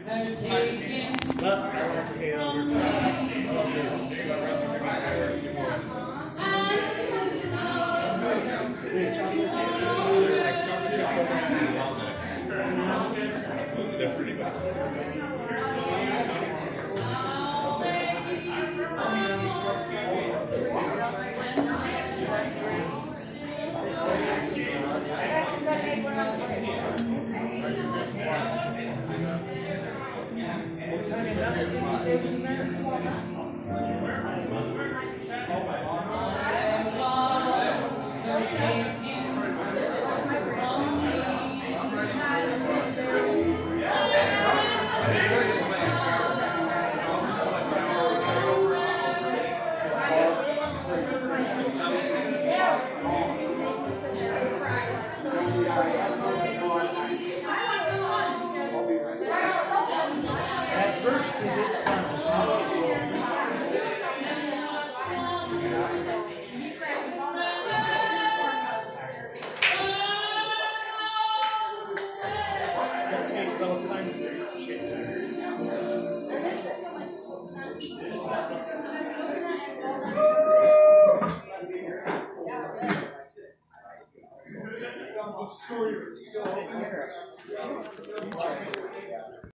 But I like tail. Like chocolate chip. They're pretty good. What kind of nuts did you say was in there? At first it is fun. That tastes all kinds of shit. What's the story? Is it still over there?